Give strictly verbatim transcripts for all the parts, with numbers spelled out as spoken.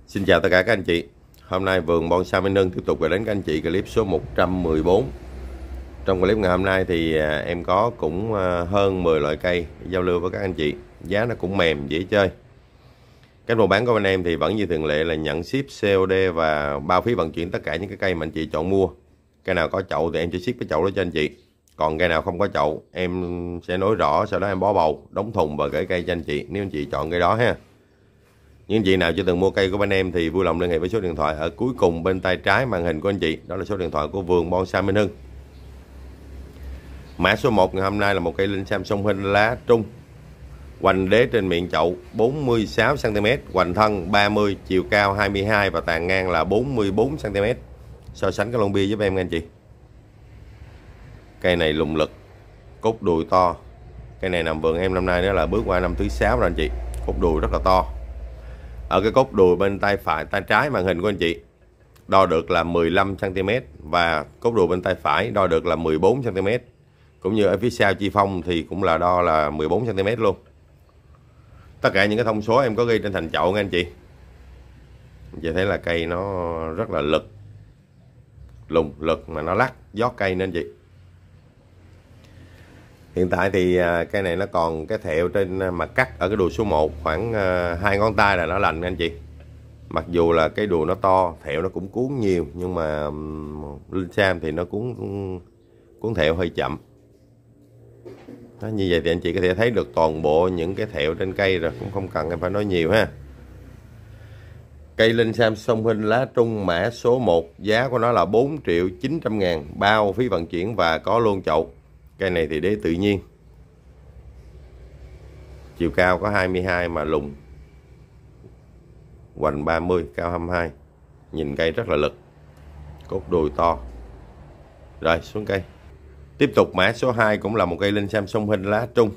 Xin chào tất cả các anh chị. Hôm nay vườn bonsai Minh Hưng tiếp tục gửi đến các anh chị clip số một trăm mười bốn. Trong clip ngày hôm nay thì em có cũng hơn mười loại cây giao lưu với các anh chị. Giá nó cũng mềm dễ chơi. Cách mua bán của bên em thì vẫn như thường lệ là nhận ship xê ô đê và bao phí vận chuyển tất cả những cái cây mà anh chị chọn mua. Cây nào có chậu thì em sẽ ship cái chậu đó cho anh chị. Còn cây nào không có chậu em sẽ nói rõ, sau đó em bó bầu, đóng thùng và gửi cây cho anh chị nếu anh chị chọn cây đó ha. Những chị nào chưa từng mua cây của bên em thì vui lòng liên hệ với số điện thoại ở cuối cùng bên tay trái màn hình của anh chị. Đó là số điện thoại của vườn bonsai Minh Hưng. Mã số một ngày hôm nay là một cây linh sam sông Hinh lá trung. Hoành đế trên miệng chậu bốn mươi sáu xăng ti mét, hoành thân ba mươi, chiều cao hai mươi hai và tàn ngang là bốn mươi bốn xăng ti mét. So sánh cái lon bia giúp em anh chị. Cây này lùng lực, cốt đùi to. Cây này nằm vườn em năm nay nữa là bước qua năm thứ sáu rồi anh chị. Cốt đùi rất là to. Ở cái cốt đùi bên tay phải, tay trái màn hình của anh chị đo được là mười lăm xăng ti mét và cốt đùi bên tay phải đo được là mười bốn xăng ti mét. Cũng như ở phía sau chi phong thì cũng là đo là mười bốn xăng ti mét luôn. Tất cả những cái thông số em có ghi trên thành chậu nha anh chị. Anh chị thấy là cây nó rất là lực, lùng lực mà nó lắc giót cây nên chị. Hiện tại thì cây này nó còn cái thẹo trên mặt cắt ở cái đùi số một khoảng hai ngón tay là nó lành anh chị. Mặc dù là cái đùi nó to, thẹo nó cũng cuốn nhiều nhưng mà linh sam thì nó cuốn cuốn thẹo hơi chậm. Đó, như vậy thì anh chị có thể thấy được toàn bộ những cái thẹo trên cây rồi, cũng không cần em phải nói nhiều ha. Cây linh sam sông Hinh lá trung mã số một, giá của nó là bốn triệu chín trăm ngàn, bao phí vận chuyển và có luôn chậu. Cây này thì đế tự nhiên. Chiều cao có hai mươi hai mà lùng. Hoành ba mươi, cao hai mươi hai. Nhìn cây rất là lực. Cốt đùi to. Rồi xuống cây. Tiếp tục mã số hai cũng là một cây linh sam sông Hinh lá trung.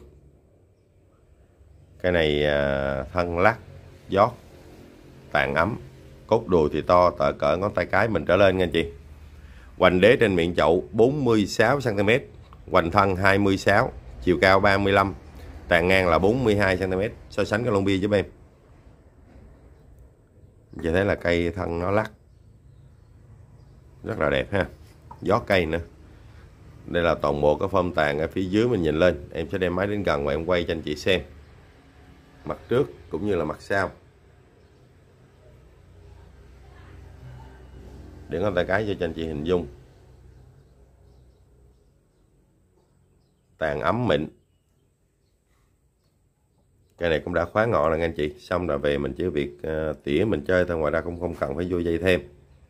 Cây này thân lắc, giót, tàn ấm. Cốt đùi thì to tờ cỡ ngón tay cái mình trở lên nha anh chị. Hoành đế trên miệng chậu bốn mươi sáu xăng ti mét. Hoành thân hai mươi sáu, chiều cao ba mươi lăm, tàn ngang là bốn mươi hai xăng ti mét. So sánh cái lon bia giúp em. Chị thấy là cây thân nó lắc rất là đẹp ha, gió cây nữa. Đây là toàn bộ cái phơm tàn ở phía dưới mình nhìn lên. Em sẽ đem máy đến gần và em quay cho anh chị xem mặt trước cũng như là mặt sau để ngón tay cái cho anh chị hình dung. Tàn ấm mịn. Cây này cũng đã khóa ngọ rồi anh chị. Xong rồi về mình chỉ việc uh, tỉa mình chơi thôi, ngoài ra cũng không cần phải vô dây thêm.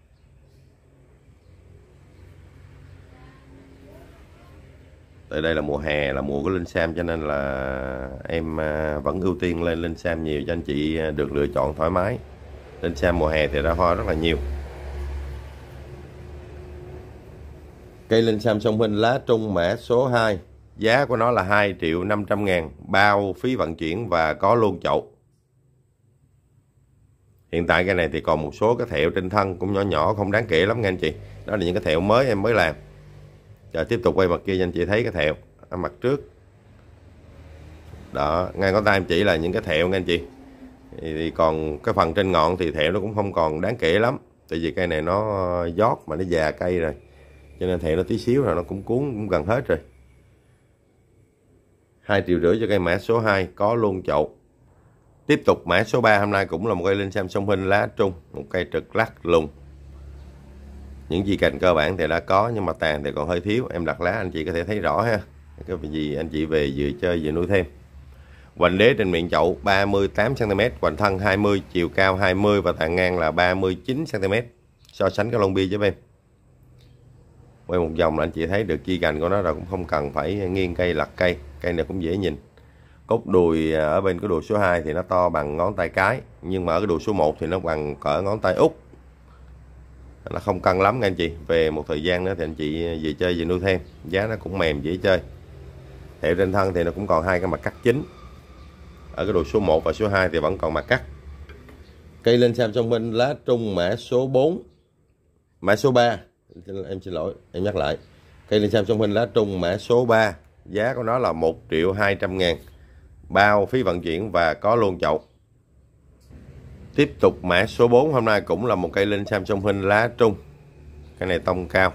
Tại đây là mùa hè, là mùa của linh sam cho nên là em uh, vẫn ưu tiên lên linh sam nhiều cho anh chị được lựa chọn thoải mái. Linh sam mùa hè thì ra hoa rất là nhiều. Cây linh sam sông Hinh lá trung mã số hai, giá của nó là hai triệu năm trăm ngàn, bao phí vận chuyển và có luôn chậu. Hiện tại cây này thì còn một số cái thẹo trên thân cũng nhỏ nhỏ, không đáng kể lắm nha anh chị. Đó là những cái thẹo mới em mới làm. Giờ tiếp tục quay mặt kia cho anh chị thấy cái thẹo ở mặt trước. Đó, ngay ngón tay em chỉ là những cái thẹo nha anh chị. Thì còn cái phần trên ngọn thì thẹo nó cũng không còn đáng kể lắm. Tại vì cây này nó giót mà nó già cây rồi. Cho nên thẹo nó tí xíu rồi nó cũng cuốn cũng gần hết rồi. hai triệu rưỡi cho cây mã số hai có luôn chậu. Tiếp tục mã số ba hôm nay cũng là một cây linh sam sông Hinh lá trung, một cây trực lắc lùng. Những gì cành cơ bản thì đã có nhưng mà tàn thì còn hơi thiếu. Em đặt lá anh chị có thể thấy rõ ha. Cái gì anh chị về vừa chơi vừa nuôi thêm. Hoành đế trên miệng chậu ba mươi tám xăng ti mét, hoành thân hai mươi, chiều cao hai mươi và tàn ngang là ba mươi chín xăng ti mét. So sánh cái lon bia với em. Quay một vòng là anh chị thấy được chi cành của nó rồi, cũng không cần phải nghiêng cây lật cây. Cây này cũng dễ nhìn. Cốt đùi ở bên cái đùi số hai thì nó to bằng ngón tay cái, nhưng mà ở cái đùi số một thì nó bằng cỡ ngón tay út. Nó không cân lắm nha anh chị. Về một thời gian nữa thì anh chị về chơi về nuôi thêm. Giá nó cũng mềm dễ chơi. Thẹo trên thân thì nó cũng còn hai cái mặt cắt chính. Ở cái đùi số một và số hai thì vẫn còn mặt cắt. Cây linh sam sông Hinh lá trung mã số bốn, mã số ba. Em xin lỗi, em nhắc lại. Cây linh sam sông Hinh lá trung mã số ba, giá của nó là một triệu hai trăm ngàn, bao phí vận chuyển và có luôn chậu. Tiếp tục mã số bốn hôm nay cũng là một cây linh Samsung Hình lá trung. Cái này tông cao.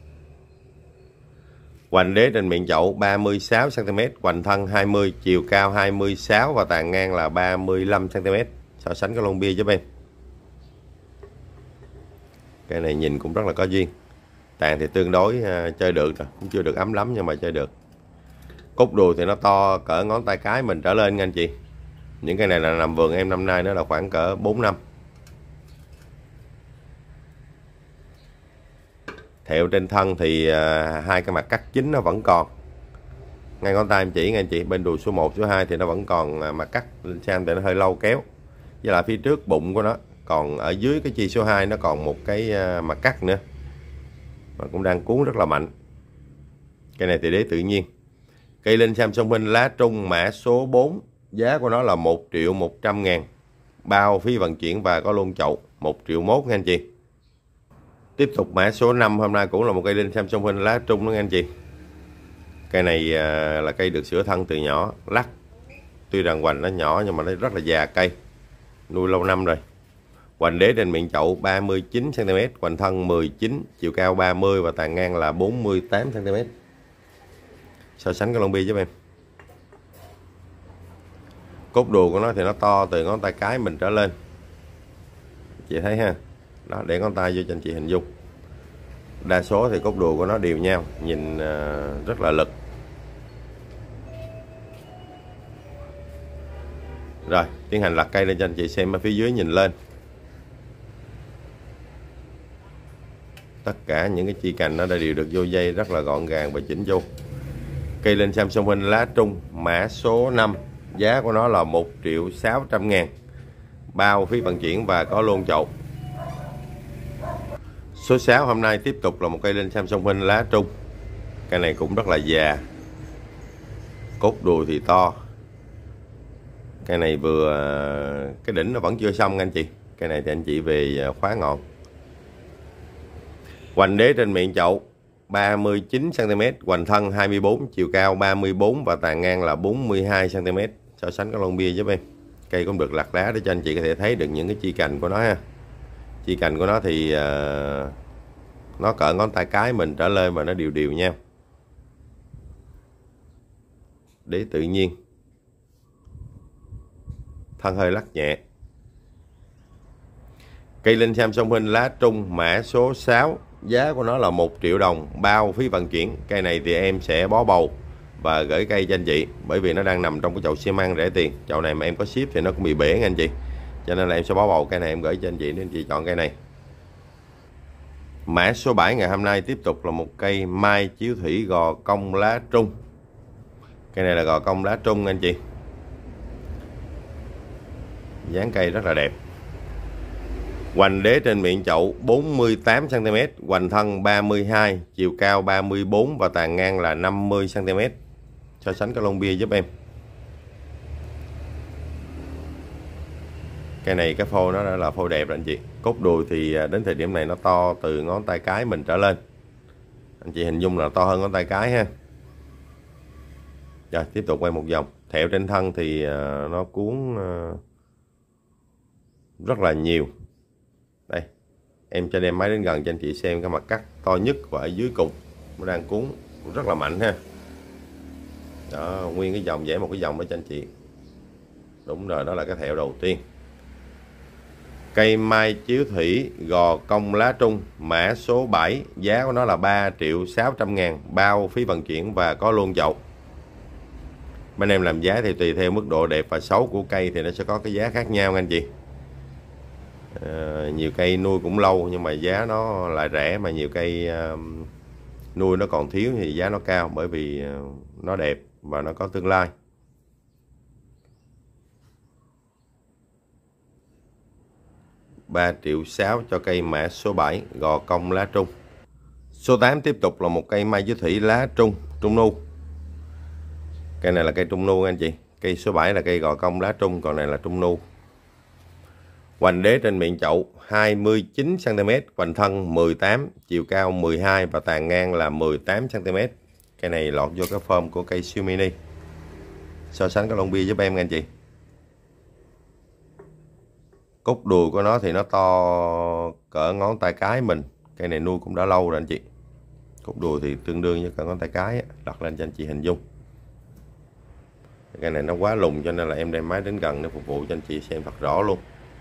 Hoành đế trên miệng chậu ba mươi sáu xăng ti mét, hoành thân hai mươi, chiều cao hai mươi sáu và tàn ngang là ba mươi lăm xăng ti mét. So sánh cái lon bia giúp em. Cái này nhìn cũng rất là có duyên. Tàn thì tương đối uh, chơi được rồi, cũng chưa được ấm lắm nhưng mà chơi được. Cốt đùi thì nó to cỡ ngón tay cái mình trở lên nha anh chị. Những cái này là nằm vườn em năm nay nó là khoảng cỡ bốn năm. Thẹo trên thân thì uh, hai cái mặt cắt chính nó vẫn còn. Ngay ngón tay em chỉ nha anh chị, bên đùi số một, số hai thì nó vẫn còn uh, mặt cắt lên sang thì nó hơi lâu kéo. Với lại phía trước bụng của nó, còn ở dưới cái chi số hai nó còn một cái uh, mặt cắt nữa. Mà cũng đang cuốn rất là mạnh. Cái này thì đế tự nhiên. Cây linh Samsung Hình lá trung mã số bốn, giá của nó là một triệu một trăm ngàn, bao phí vận chuyển và có luôn chậu một triệu mốt nha anh chị. Tiếp tục mã số năm hôm nay cũng là một cây linh Samsung Hình lá trung đó nha anh chị. Cây này à, là cây được sửa thân từ nhỏ, lắc. Tuy rằng hoành nó nhỏ nhưng mà nó rất là già cây, nuôi lâu năm rồi. Hoành đế trên miệng chậu ba mươi chín xăng ti mét, hoành thân mười chín, chiều cao ba mươi và tàn ngang là bốn mươi tám xăng ti mét. So sánh cái lon bia giúp em. Cốt đùi của nó thì nó to từ ngón tay cái mình trở lên. Chị thấy ha. Đó, để ngón tay vô cho anh chị hình dung. Đa số thì cốt đùi của nó đều nhau, nhìn uh, rất là lực. Rồi, tiến hành lật cây lên cho anh chị xem ở phía dưới nhìn lên. Tất cả những cái chi cành nó đã đều được vô dây rất là gọn gàng và chỉnh chu. Cây linh Samsung Hình lá trung mã số năm, giá của nó là một triệu sáu trăm ngàn, bao phí vận chuyển và có luôn chậu. Số sáu hôm nay tiếp tục là một cây linh Samsung Hình lá trung. Cây này cũng rất là già, cốt đùi thì to. Cây này vừa cái đỉnh nó vẫn chưa xong anh chị. Cây này thì anh chị về khóa ngọn. Hoành đế trên miệng chậu ba mươi chín xăng ti mét, hoành thân hai mươi bốn, chiều cao ba mươi bốn và tàn ngang là bốn mươi hai xăng ti mét. So sánh cái lon bia giúp em. Cây cũng được lặt lá để cho anh chị có thể thấy được những cái chi cành của nó ha. Chi cành của nó thì uh, nó cỡ ngón tay cái mình trở lên và nó đều đều nhau. Đế tự nhiên. Thân hơi lắc nhẹ. Cây linh Samsung Hình lá trung mã số sáu, giá của nó là một triệu đồng, bao phí vận chuyển. Cây này thì em sẽ bó bầu và gửi cây cho anh chị, bởi vì nó đang nằm trong cái chậu xi măng rẻ tiền. Chậu này mà em có ship thì nó cũng bị bể nha anh chị, cho nên là em sẽ bó bầu cây này em gửi cho anh chị nếu anh chị chọn cây này. Mã số bảy ngày hôm nay tiếp tục là một cây mai chiếu thủy gò cong lá trung. Cây này là gò cong lá trung anh chị. Dáng cây rất là đẹp. Hoành đế trên miệng chậu bốn mươi tám xăng ti mét, hoành thân ba mươi hai, chiều cao ba mươi bốn và tàn ngang là năm mươi xăng ti mét. So sánh cái lon bia giúp em. Cây này cái phôi nó đã là phôi đẹp rồi anh chị. Cốt đùi thì đến thời điểm này nó to từ ngón tay cái mình trở lên. Anh chị hình dung là to hơn ngón tay cái ha. Rồi tiếp tục quay một vòng. Thẹo trên thân thì nó cuốn rất là nhiều. Đây, em cho đem máy đến gần cho anh chị xem cái mặt cắt to nhất và ở dưới cùng nó đang cuốn rất là mạnh ha. Đó, nguyên cái dòng vẽ một cái dòng đó cho anh chị. Đúng rồi, đó là cái thẹo đầu tiên. Cây mai chiếu thủy gò cong lá trung mã số bảy, giá của nó là ba triệu sáu trăm ngàn, bao phí vận chuyển và có luôn chậu. Bên em làm giá thì tùy theo mức độ đẹp và xấu của cây thì nó sẽ có cái giá khác nhau anh chị. À, nhiều cây nuôi cũng lâu nhưng mà giá nó lại rẻ, mà nhiều cây uh, nuôi nó còn thiếu thì giá nó cao, bởi vì uh, nó đẹp và nó có tương lai. ba triệu sáu cho cây mã số bảy gò cong lá trung. Số tám tiếp tục là một cây mai chiếu thủy lá trung, trung nu. Cây này là cây trung nu anh chị. Cây số bảy là cây gò cong lá trung, còn này là trung nu. Hoành đế trên miệng chậu hai mươi chín xăng ti mét, hoành thân mười tám, chiều cao mười hai và tàn ngang là mười tám xăng ti mét. Cây này lọt vô cái form của cây siêu mini. So sánh cái lon bia giúp em anh chị. Cốt đùi của nó thì nó to cỡ ngón tay cái mình. Cây này nuôi cũng đã lâu rồi anh chị. Cốt đùi thì tương đương với cỡ ngón tay cái á. Đặt lên cho anh chị hình dung. Cây này nó quá lùn cho nên là em đem máy đến gần để phục vụ cho anh chị xem thật rõ luôn.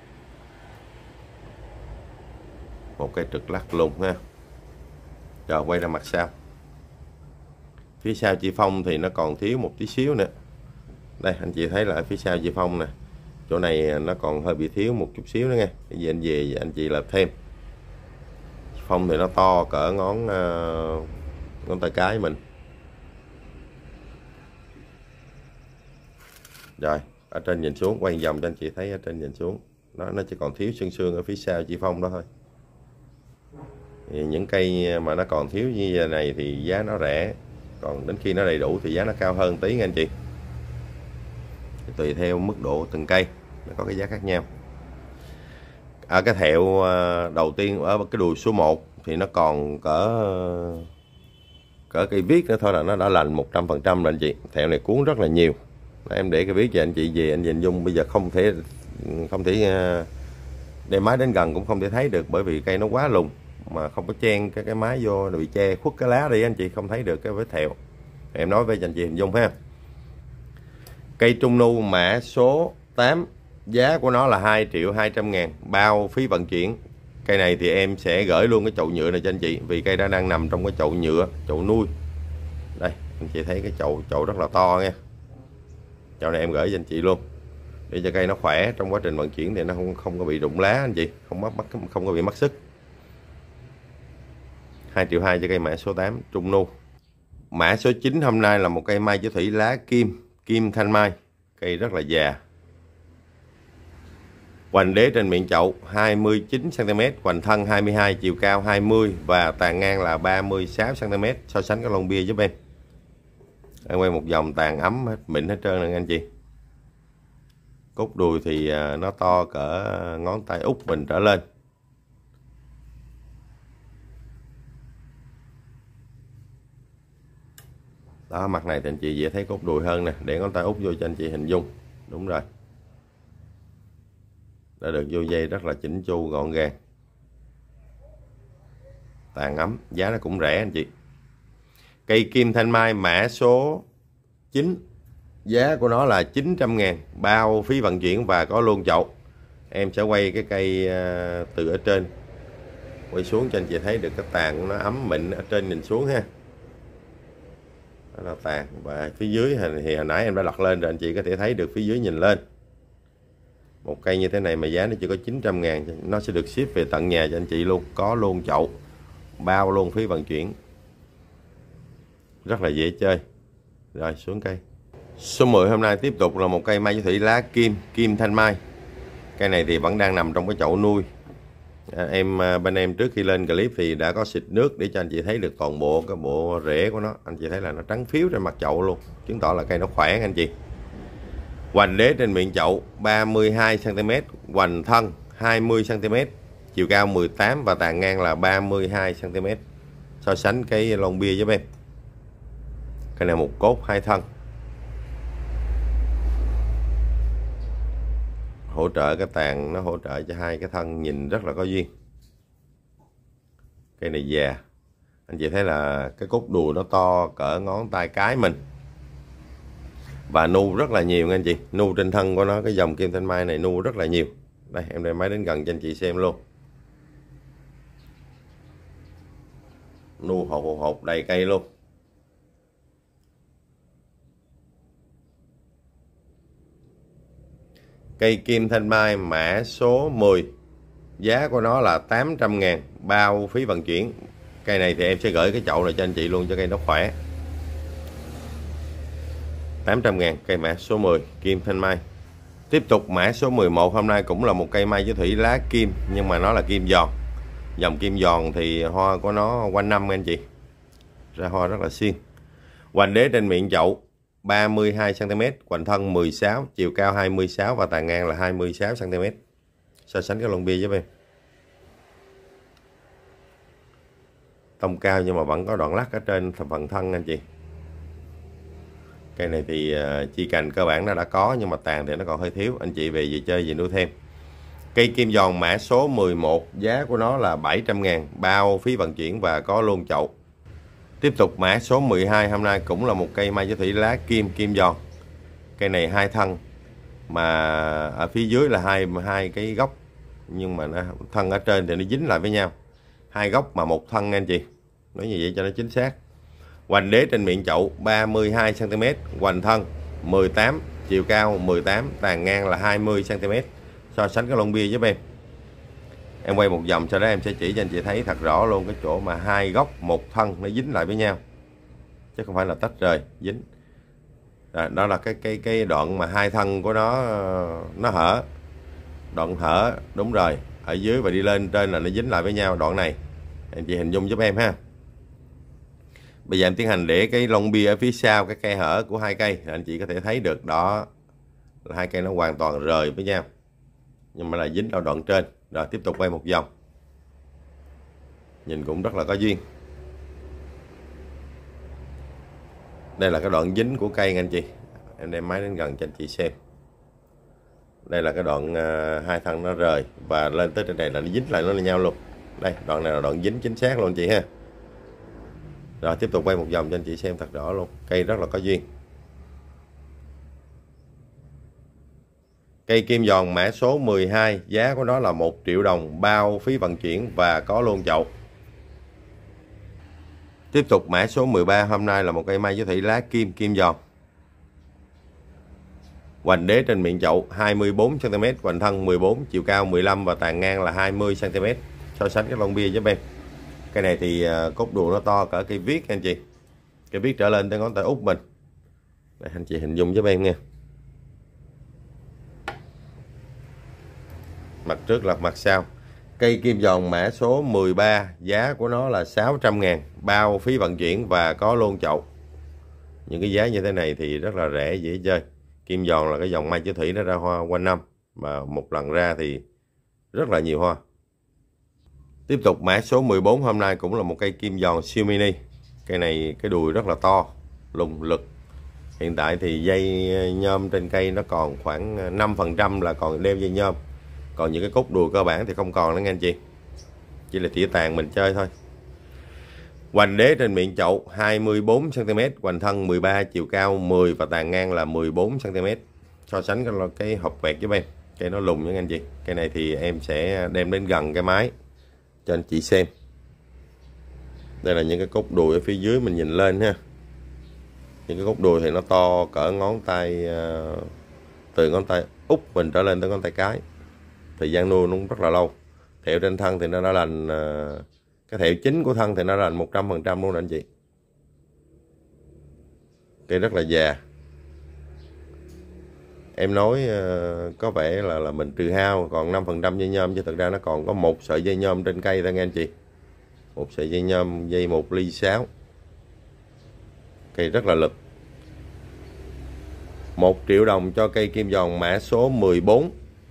Một cây trực lắc lùn ha. Rồi quay ra mặt sau. Phía sau chị Phong thì nó còn thiếu một tí xíu nữa. Đây anh chị thấy là ở phía sau chị Phong nè, chỗ này nó còn hơi bị thiếu một chút xíu nữa nghe. Cái gì anh về anh chị làm thêm. Phong thì nó to cỡ ngón uh, ngón tay cái mình. Rồi ở trên nhìn xuống, quay vòng cho anh chị thấy ở trên nhìn xuống, nó nó chỉ còn thiếu xương xương ở phía sau chị Phong đó thôi. Thì những cây mà nó còn thiếu như vậy này thì giá nó rẻ, còn đến khi nó đầy đủ thì giá nó cao hơn tí nha anh chị. Tùy theo mức độ từng cây nó có cái giá khác nhau. Ở cái thẹo đầu tiên ở cái đùi số một thì nó còn cỡ cỡ cây viết nữa thôi là nó đã lành một trăm phần trăm rồi anh chị. Thẹo này cuốn rất là nhiều. Em để cái viết cho anh chị về anh nhìn dung, bây giờ không thể không thể đem máy đến gần cũng không thể thấy được, bởi vì cây nó quá lùn mà không có chen cái cái máy vô rồi bị che khuất cái lá đi anh chị không thấy được cái vết thẹo. Em nói với anh chị hình dung ha. Cây trung nu mã số tám, giá của nó là hai triệu hai trăm ngàn bao phí vận chuyển. Cây này thì em sẽ gửi luôn cái chậu nhựa này cho anh chị, vì cây đã đang nằm trong cái chậu nhựa, chậu nuôi. Đây anh chị thấy cái chậu chậu rất là to nha. Chậu này em gửi cho anh chị luôn để cho cây nó khỏe, trong quá trình vận chuyển thì nó không không có bị rụng lá anh chị, không mất không có bị mất sức. hai triệu hai cho cây mã số tám trung nu. Mã số chín hôm nay là một cây mai chữ thủy lá kim, kim thanh mai. Cây rất là già. Hoành đế trên miệng chậu hai mươi chín xăng ti mét, hoành thân hai mươi hai, chiều cao hai mươi và tàn ngang là ba mươi sáu xăng ti mét. So sánh cái lon bia giúp em. Em quay một vòng tàn ấm hết, mịn hết trơn nè anh chị. Cốt đùi thì nó to cỡ ngón tay út mình trở lên. Đó, mặt này thì anh chị dễ thấy cốt đùi hơn nè, để ngón tay út vô cho anh chị hình dung. Đúng rồi. Đã được vô dây rất là chỉnh chu gọn gàng. Tàn ấm, giá nó cũng rẻ anh chị. Cây kim thanh mai mã số chín, giá của nó là chín trăm ngàn bao phí vận chuyển và có luôn chậu. Em sẽ quay cái cây từ ở trên quay xuống cho anh chị thấy được cái tàn nó ấm mịn ở trên nhìn xuống ha. Đó là tàn, và phía dưới thì hồi nãy em đã lật lên rồi anh chị có thể thấy được phía dưới nhìn lên. Một cây như thế này mà giá nó chỉ có chín trăm ngàn, nó sẽ được ship về tận nhà cho anh chị luôn, có luôn chậu, bao luôn phí vận chuyển. Rất là dễ chơi. Rồi xuống cây. Số mười hôm nay tiếp tục là một cây mai chữ thủy lá kim, kim thanh mai. Cây này thì vẫn đang nằm trong cái chậu nuôi. À, em bên em trước khi lên clip thì đã có xịt nước để cho anh chị thấy được toàn bộ cái bộ rễ của nó. Anh chị thấy là nó trắng phiếu trên mặt chậu luôn, chứng tỏ là cây nó khỏe anh chị. Hoành đế trên miệng chậu ba mươi hai xăng ti mét, hoành thân hai mươi xăng ti mét, chiều cao mười tám và tàn ngang là ba mươi hai xăng ti mét. So sánh cái lon bia giúp em. Cái này một cốt hai thân. Hỗ trợ cái tàn nó hỗ trợ cho hai cái thân nhìn rất là có duyên. Cây này già. Anh chị thấy là cái cốt đùi nó to cỡ ngón tay cái mình. Và nu rất là nhiều nha anh chị. Nu trên thân của nó, cái dòng kim thanh mai này nu rất là nhiều. Đây em đem máy đến gần cho anh chị xem luôn. Nu hột hột hột đầy cây luôn. Cây kim thanh mai mã số mười, giá của nó là tám trăm ngàn bao phí vận chuyển. Cây này thì em sẽ gửi cái chậu này cho anh chị luôn cho cây nó khỏe. Tám trăm ngàn cây mã số mười kim thanh mai. Tiếp tục mã số mười một hôm nay cũng là một cây mai chữ thủy lá kim, nhưng mà nó là kim giòn. Dòng kim giòn thì hoa của nó quanh năm anh chị, ra hoa rất là xuyên. Hoành đế trên miệng chậu ba mươi hai xăng ti mét, hoành thân mười sáu, chiều cao hai mươi sáu và tàn ngang là hai mươi sáu xăng ti mét. So sánh cái lon bia với em. Tông cao nhưng mà vẫn có đoạn lắc ở trên phần thân anh chị. Cây này thì chi cành cơ bản nó đã có, nhưng mà tàn thì nó còn hơi thiếu. Anh chị về về chơi về nuôi thêm. Cây kim giòn mã số mười một, giá của nó là bảy trăm ngàn, bao phí vận chuyển và có luôn chậu. Tiếp tục mã số mười hai, hôm nay cũng là một cây mai chữ thủy lá kim kim giòn. Cây này hai thân, mà ở phía dưới là hai hai cái gốc, nhưng mà nó, thân ở trên thì nó dính lại với nhau. Hai gốc mà một thân anh chị. Nói như vậy cho nó chính xác. Hoành đế trên miệng chậu ba mươi hai xăng ti mét, hoành thân mười tám, chiều cao mười tám, tàn ngang là hai mươi xăng ti mét. So sánh cái lon bia giúp em. Em quay một vòng sau đó em sẽ chỉ cho anh chị thấy thật rõ luôn cái chỗ mà hai góc một thân nó dính lại với nhau, chứ không phải là tách rời dính. Đó, đó là cái cái cái đoạn mà hai thân của nó nó hở, đoạn hở đúng rồi, ở dưới và đi lên trên là nó dính lại với nhau. Đoạn này anh chị hình dung giúp em ha. Bây giờ em tiến hành để cái lon bia ở phía sau cái khe hở của hai cây, anh chị có thể thấy được đó là hai cây nó hoàn toàn rời với nhau, nhưng mà là dính ở đoạn trên. Rồi tiếp tục quay một vòng, nhìn cũng rất là có duyên. Đây là cái đoạn dính của cây nha anh chị. Em đem máy đến gần cho anh chị xem. Đây là cái đoạn uh, hai thân nó rời và lên tới trên này là nó dính lại nó là nhau luôn. Đây, đoạn này là đoạn dính chính xác luôn anh chị ha. Rồi tiếp tục quay một vòng cho anh chị xem thật rõ luôn. Cây rất là có duyên. Cây kim giòn mã số mười hai, giá của nó là một triệu đồng, bao phí vận chuyển và có luôn chậu. Tiếp tục mã số mười ba, hôm nay là một cây mai chữ thủy lá kim kim giòn. Hoành đế trên miệng chậu hai mươi bốn xăng ti mét, hoành thân mười bốn, chiều cao mười lăm và tàn ngang là hai mươi xăng ti mét. So sánh cái lon bia giúp em. Cây này thì cốt đùa nó to cỡ cây viết anh chị. Cây viết trở lên tới ngón tay út mình. Đây, anh chị hình dung giúp em nha. Mặt trước lật mặt sau. Cây kim giòn mã số mười ba, giá của nó là sáu trăm ngàn, bao phí vận chuyển và có luôn chậu. Những cái giá như thế này thì rất là rẻ, dễ chơi. Kim giòn là cái dòng mai chữ thủy nó ra hoa quanh năm, mà một lần ra thì rất là nhiều hoa. Tiếp tục mã số mười bốn, hôm nay cũng là một cây kim giòn siêu mini. Cây này cái đùi rất là to, lùng lực. Hiện tại thì dây nhôm trên cây nó còn khoảng năm phần trăm là còn đeo dây nhôm. Còn những cái cốt đùi cơ bản thì không còn nữa nha anh chị. Chỉ là tỉa tàn mình chơi thôi. Hoành đế trên miệng chậu hai mươi bốn xăng ti mét, hoành thân mười ba, chiều cao mười và tàn ngang là mười bốn xăng ti mét. So sánh cái, cái hộp quẹt với em. Cây nó lùng nha anh chị. Cây này thì em sẽ đem đến gần cái máy cho anh chị xem. Đây là những cái cốt đùi ở phía dưới mình nhìn lên ha. Những cái cốt đùi thì nó to cỡ ngón tay, từ ngón tay út mình trở lên tới ngón tay cái. Thời gian nuôi nó cũng rất là lâu. Thẹo trên thân thì nó đã lành, cái thẹo chính của thân thì nó lành một trăm phần trăm luôn anh chị. Cây rất là già. Em nói có vẻ là là mình trừ hao còn năm phần trăm dây nhôm, chứ thực ra nó còn có một sợi dây nhôm trên cây thôi nghe anh chị. Một sợi dây nhôm, dây một ly sáu. Cây rất là lực. Một triệu đồng cho cây kim giòn mã số mười bốn.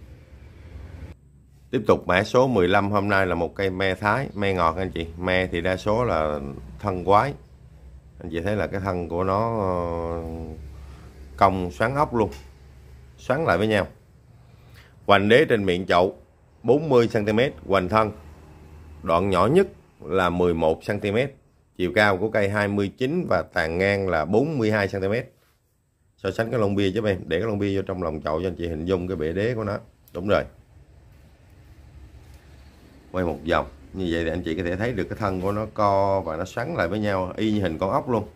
Tiếp tục mã số mười lăm, hôm nay là một cây me Thái, me ngọt anh chị. Me thì đa số là thân quái. Anh chị thấy là cái thân của nó cong xoắn ốc luôn, xoắn lại với nhau. Hoành đế trên miệng chậu bốn mươi xăng ti mét, hoành thân đoạn nhỏ nhất là mười một xăng ti mét, chiều cao của cây hai mươi chín và tàn ngang là bốn mươi hai xăng ti mét. So sánh cái lon bia giúp em, để cái lon bia vô trong lòng chậu cho anh chị hình dung cái bệ đế của nó. Đúng rồi. Quay một vòng như vậy thì anh chị có thể thấy được cái thân của nó co và nó xoắn lại với nhau y như hình con ốc luôn.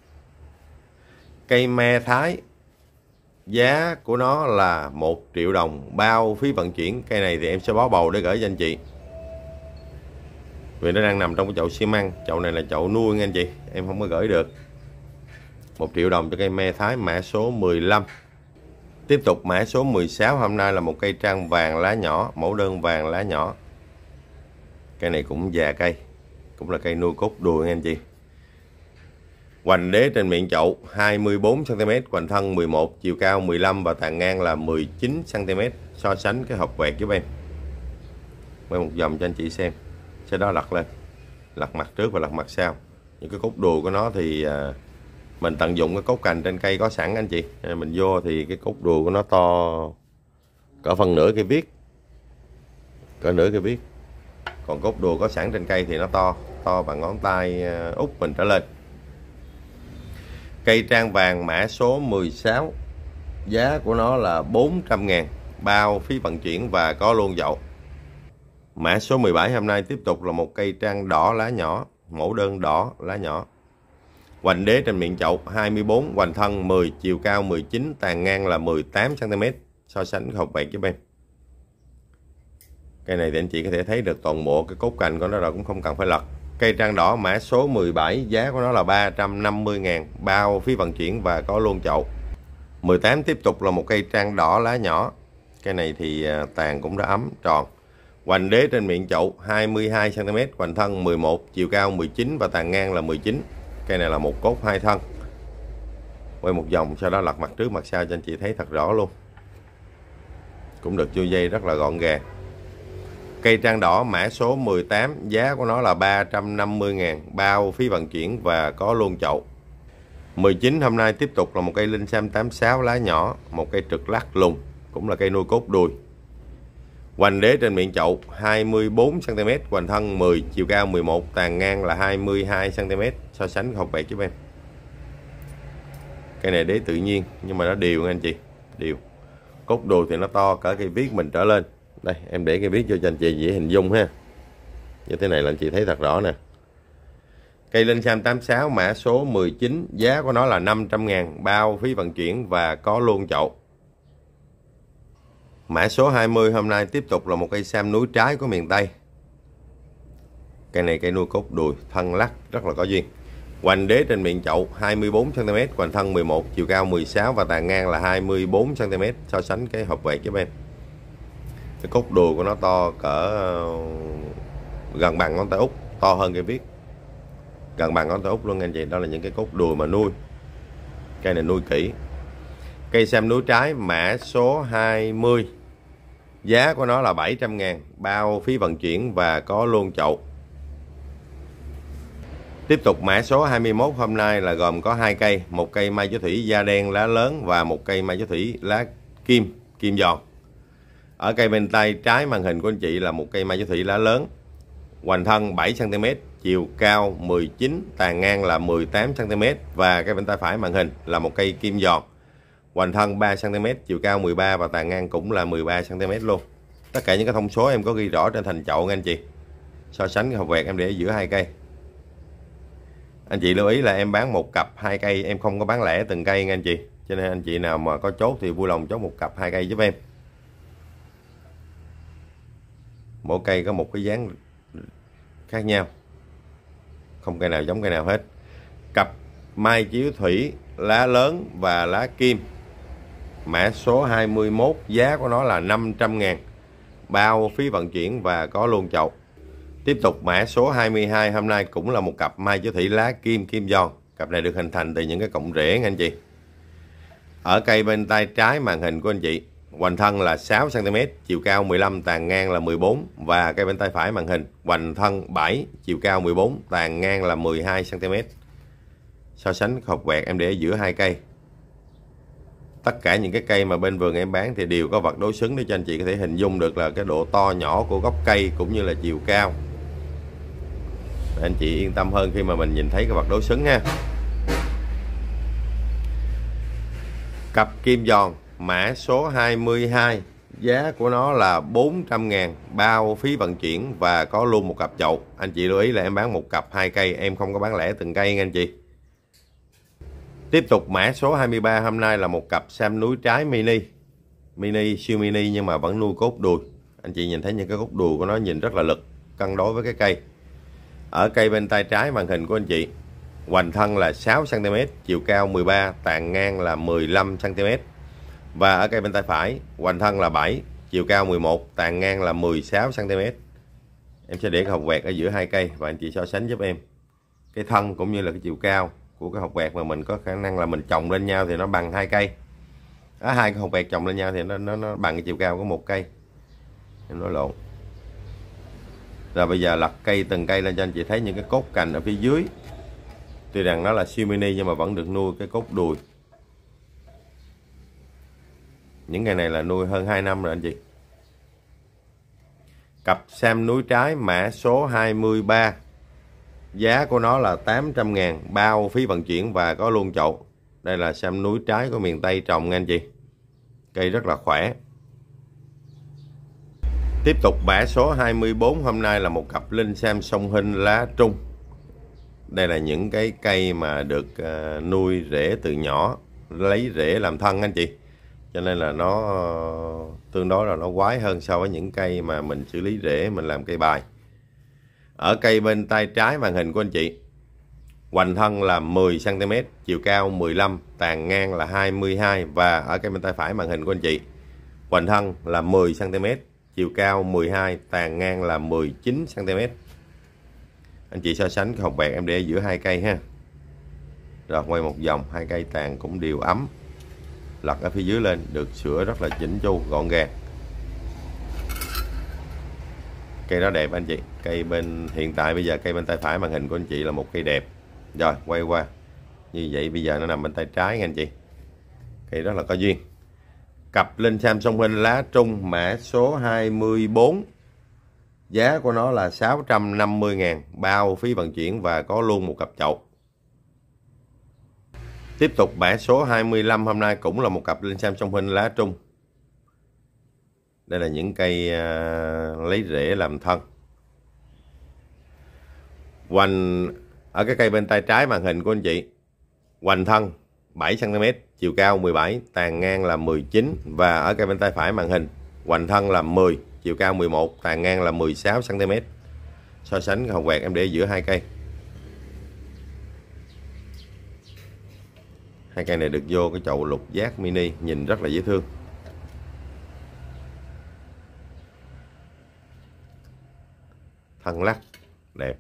Cây me Thái, giá của nó là một triệu đồng, bao phí vận chuyển. Cây này thì em sẽ bó bầu để gửi cho anh chị, vì nó đang nằm trong cái chậu xi măng. Chậu này là chậu nuôi nha anh chị, em không có gửi được. Một triệu đồng cho cây me Thái mã số mười lăm. Tiếp tục mã số mười sáu, hôm nay là một cây trang vàng lá nhỏ, mẫu đơn vàng lá nhỏ. Cây này cũng già cây, cũng là cây nuôi cốt đùi nha anh chị. Hoành đế trên miệng chậu hai mươi bốn xăng ti mét, hoành thân mười một, chiều cao mười lăm và tàn ngang là mười chín xăng ti mét. So sánh cái hộp quẹt giúp em. Quay một vòng cho anh chị xem. Sau đó lật lên, lật mặt trước và lật mặt sau. Những cái cốt đùi của nó thì mình tận dụng cái cốt cành trên cây có sẵn anh chị. Mình vô thì cái cốt đùi của nó to cỡ phần nửa cây viết. cỡ nửa cây viết. Còn cốt đùa có sẵn trên cây thì nó to, to bằng ngón tay út mình trở lên. Cây trang vàng mã số mười sáu, giá của nó là bốn trăm ngàn, bao phí vận chuyển và có luôn dậu. Mã số mười bảy hôm nay tiếp tục là một cây trang đỏ lá nhỏ, mẫu đơn đỏ lá nhỏ. Hoành đế trên miệng chậu hai mươi bốn, hoành thân mười, chiều cao mười chín, tàn ngang là mười tám xăng ti mét. So sánh hộp bẹt giúp em. Cây này thì anh chị có thể thấy được toàn bộ cái cốt cành của nó rồi, cũng không cần phải lật. Cây trang đỏ mã số mười bảy, giá của nó là ba trăm năm mươi ngàn, bao phí vận chuyển và có luôn chậu. mười tám tiếp tục là một cây trang đỏ lá nhỏ. Cây này thì tàn cũng đã ấm tròn. Hoành đế trên miệng chậu hai mươi hai xăng ti mét, hoành thân mười một, chiều cao mười chín và tàn ngang là mười chín. Cây này là một cốt hai thân. Quay một vòng sau đó lật mặt trước mặt sau cho anh chị thấy thật rõ luôn. Cũng được chui dây rất là gọn gàng. Cây trang đỏ mã số mười tám, giá của nó là ba trăm năm mươi ngàn, bao phí vận chuyển và có luôn chậu. mười chín hôm nay tiếp tục là một cây linh sam tám sáu lá nhỏ, một cây trực lắc lùng, cũng là cây nuôi cốt đùi. Hoành đế trên miệng chậu hai mươi bốn xăng ti mét, hoành thân mười, chiều cao mười một, tàn ngang là hai mươi hai xăng ti mét. So sánh hộp bẹt giúp em. Cây này đế tự nhiên nhưng mà nó đều nha anh chị, đều. Cốt đùi thì nó to cỡ cây viết mình trở lên. Đây em để cây viết cho anh chị dễ hình dung ha. Như thế này là anh chị thấy thật rõ nè. Cây linh sam tám sáu mã số mười chín, giá của nó là năm trăm ngàn, bao phí vận chuyển và có luôn chậu. Mã số hai mươi hôm nay tiếp tục là một cây sam núi trái của miền Tây. Cây này cây nuôi cốt đùi, thân lắc rất là có duyên. Hoành đế trên miệng chậu hai mươi bốn xăng ti mét, hoành thân mười một, chiều cao mười sáu và tàn ngang là hai mươi bốn xăng ti mét. So sánh cái hộp vẹt giúp em. Cái cốt đùi của nó to cỡ gần bằng ngón tay út, to hơn cây viết. Gần bằng ngón tay út luôn anh chị. Đó là những cái cốt đùi mà nuôi. Cây này nuôi kỹ. Cây sam núi trái mã số hai mươi, giá của nó là bảy trăm ngàn, bao phí vận chuyển và có luôn chậu. Tiếp tục mã số hai mươi mốt hôm nay là gồm có hai cây, một cây mai chúa thủy da đen lá lớn và một cây mai chúa thủy lá kim, kim giòn. Ở cây bên tay trái màn hình của anh chị là một cây mai chúa thủy lá lớn, hoành thân bảy xăng ti mét, chiều cao mười chín, tàn ngang là mười tám xăng ti mét. Và cây bên tay phải màn hình là một cây kim giòn, hoành thân ba xăng ti mét, chiều cao mười ba và tàn ngang cũng là mười ba xăng ti mét luôn. Tất cả những cái thông số em có ghi rõ trên thành chậu nha anh chị. So sánh cái hộp vẹt em để ở giữa hai cây. Anh chị lưu ý là em bán một cặp hai cây, em không có bán lẻ từng cây nha anh chị. Cho nên anh chị nào mà có chốt thì vui lòng chốt một cặp hai cây giúp em. Mỗi cây có một cái dáng khác nhau, không cây nào giống cây nào hết. Cặp mai chiếu thủy lá lớn và lá kim mã số hai mươi mốt, giá của nó là năm trăm ngàn, bao phí vận chuyển và có luôn chậu. Tiếp tục mã số hai mươi hai hôm nay cũng là một cặp mai chiếu thủy lá kim, kim giòn. Cặp này được hình thành từ những cái cọng rễ nha anh chị. Ở cây bên tay trái màn hình của anh chị, hoành thân là sáu xăng ti mét, chiều cao mười lăm, tàn ngang là mười bốn. Và cây bên tay phải màn hình, hoành thân bảy, chiều cao mười bốn, tàn ngang là mười hai xăng ti mét. So sánh hộp quẹt em để ở giữa hai cây. Tất cả những cái cây mà bên vườn em bán thì đều có vật đối xứng để cho anh chị có thể hình dung được là cái độ to nhỏ của gốc cây cũng như là chiều cao. Anh chị yên tâm hơn khi mà mình nhìn thấy cái vật đối xứng ha. Cặp kim giòn mã số hai mươi hai, giá của nó là bốn trăm ngàn, bao phí vận chuyển và có luôn một cặp chậu. Anh chị lưu ý là em bán một cặp hai cây, em không có bán lẻ từng cây nha anh chị. Tiếp tục mã số hai mươi ba hôm nay là một cặp sam núi trái mini. Mini, siêu mini nhưng mà vẫn nuôi cốt đùi. Anh chị nhìn thấy những cái cốt đùi của nó nhìn rất là lực, cân đối với cái cây. Ở cây bên tay trái màn hình của anh chị, hoành thân là sáu xăng ti mét, chiều cao mười ba, tàn ngang là mười lăm xăng ti mét. Và ở cây bên tay phải, hoành thân là bảy, chiều cao mười một, tàn ngang là mười sáu xăng ti mét. Em sẽ để cái hộp quẹt ở giữa hai cây và anh chị so sánh giúp em cái thân cũng như là cái chiều cao của cái hộp quẹt mà mình có khả năng là mình chồng lên nhau thì nó bằng hai cây. Đó, hai cái hộp quẹt chồng lên nhau thì nó, nó, nó bằng cái chiều cao của một cây. Em nói lộn. Rồi bây giờ lật cây từng cây lên cho anh chị thấy những cái cốt cành ở phía dưới. Tuy rằng nó là siêu mini nhưng mà vẫn được nuôi cái cốt đùi. Những cây này là nuôi hơn hai năm rồi anh chị. Cặp sam núi trái mã số hai mươi ba. Giá của nó là tám trăm ngàn, bao phí vận chuyển và có luôn chậu. Đây là sam núi trái của miền Tây trồng nha anh chị. Cây rất là khỏe. Tiếp tục mã số hai mươi bốn, hôm nay là một cặp linh sam sông Hinh lá trung. Đây là những cái cây mà được uh, nuôi rễ từ nhỏ, lấy rễ làm thân anh chị. Cho nên là nó uh, tương đối là nó quái hơn so với những cây mà mình xử lý rễ, mình làm cây bài. Ở cây bên tay trái màn hình của anh chị, hoành thân là mười xăng ti mét, chiều cao mười lăm, tàn ngang là hai mươi hai. Và ở cây bên tay phải màn hình của anh chị, hoành thân là mười xăng ti mét, chiều cao mười hai, tàn ngang là mười chín xăng ti mét. Anh chị so sánh cái hộp bẹt em để giữa hai cây ha. Rồi quay một vòng, hai cây tàn cũng đều ấm. Lật ở phía dưới lên, được sửa rất là chỉnh chu, gọn gàng. Cây đó đẹp anh chị. Cây bên hiện tại bây giờ cây bên tay phải màn hình của anh chị là một cây đẹp. Rồi quay qua. Như vậy bây giờ nó nằm bên tay trái nha anh chị. Cây rất là có duyên. Cặp linh sam sông Hinh lá trung mã số hai mươi bốn. Giá của nó là sáu trăm năm mươi ngàn, bao phí vận chuyển và có luôn một cặp chậu. Tiếp tục mã số hai mươi lăm, hôm nay cũng là một cặp linh sam sông Hinh lá trung. Đây là những cây uh, lấy rễ làm thân. Hoành ở cái cây bên tay trái màn hình của anh chị, hoành thân bảy xăng ti mét, chiều cao mười bảy, tàn ngang là mười chín. Và ở cây bên tay phải màn hình, hoành thân là mười, chiều cao mười một, tàn ngang là mười sáu xăng ti mét. So sánh cái hộp quẹt em để giữa hai cây. Hai cây này được vô cái chậu lục giác mini, nhìn rất là dễ thương. Thân lắc đẹp.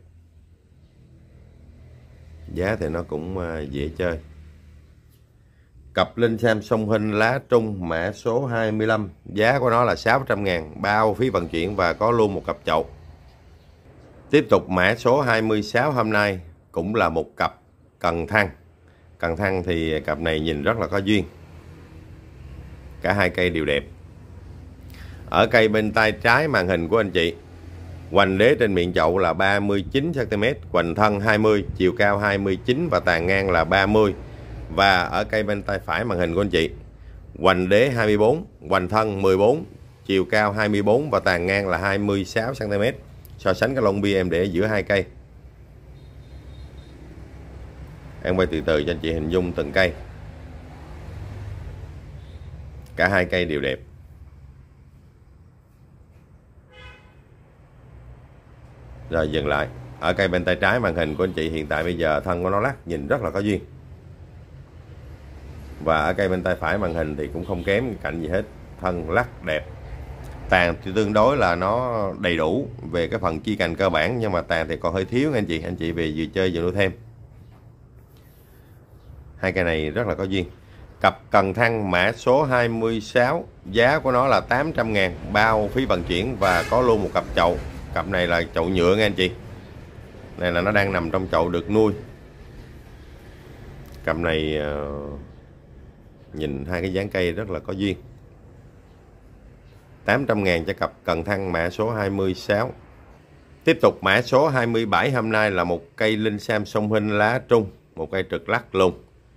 Giá thì nó cũng dễ chơi. Cặp linh sam sông Hinh lá trung mã số hai mươi lăm. Giá của nó là sáu trăm ngàn, bao phí vận chuyển và có luôn một cặp chậu. Tiếp tục mã số hai mươi sáu, hôm nay cũng là một cặp cần thăng. Cần thăng thì cặp này nhìn rất là có duyên. Cả hai cây đều đẹp. Ở cây bên tay trái màn hình của anh chị, hoành đế trên miệng chậu là ba mươi chín xăng ti mét, hoành thân hai mươi, chiều cao hai mươi chín và tàn ngang là ba mươi. Và ở cây bên tay phải màn hình của anh chị, hoành đế hai mươi bốn, hoành thân mười bốn, chiều cao hai mươi bốn và tàn ngang là hai mươi sáu xăng ti mét. So sánh cái lông bia em để giữa hai cây. Em quay từ từ cho anh chị hình dung từng cây. Cả hai cây đều đẹp. Rồi dừng lại. Ở cây bên tay trái màn hình của anh chị hiện tại bây giờ thân của nó lắc, nhìn rất là có duyên. Và ở cây bên tay phải màn hình thì cũng không kém cạnh gì hết. Thân lắc đẹp. Tàn thì tương đối là nó đầy đủ về cái phần chi cành cơ bản, nhưng mà tàn thì còn hơi thiếu anh chị. Anh chị về vừa chơi vừa nuôi thêm. Hai cây này rất là có duyên. Cặp cần thăng mã số hai mươi sáu. Giá của nó là tám trăm ngàn, bao phí vận chuyển và có luôn một cặp chậu. Cặp này là chậu nhựa nha anh chị. Này là nó đang nằm trong chậu được nuôi. Cặp này uh, nhìn hai cái dáng cây rất là có duyên. Tám trăm ngàn cho cặp cần thăng mã số hai mươi sáu. Tiếp tục mã số hai mươi bảy, hôm nay là một cây linh sam sông Hinh lá trung. Một cây trực lắc luôn.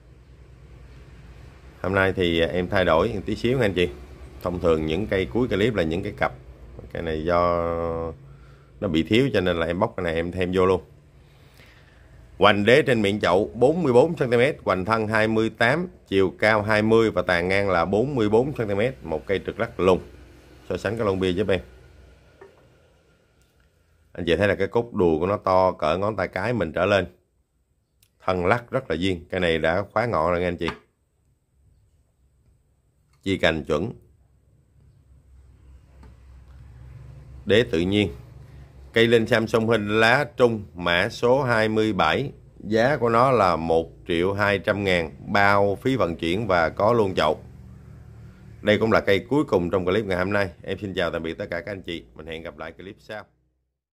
Hôm nay thì em thay đổi một tí xíu nha anh chị. Thông thường những cây cuối clip là những cái cặp. Cái này do nó bị thiếu cho nên là em bóc cái này em thêm vô luôn. Hoành đế trên miệng chậu bốn mươi bốn xăng ti mét, hoành thân hai mươi tám, chiều cao hai mươi và tàn ngang là bốn mươi bốn xăng ti mét. Một cây trực lắc lùng. So sánh cái lông bia giúp em. Anh chị thấy là cái cốt đùi của nó to cỡ ngón tay cái mình trở lên. Thân lắc rất là duyên. Cái này đã khóa ngọn rồi nha anh chị. Chi cành chuẩn. Đế tự nhiên. Cây linh sam sông Hinh lá trung mã số hai mươi bảy. Giá của nó là một triệu hai trăm ngàn, bao phí vận chuyển và có luôn chậu. Đây cũng là cây cuối cùng trong clip ngày hôm nay. Em xin chào tạm biệt tất cả các anh chị. Mình hẹn gặp lại clip sau.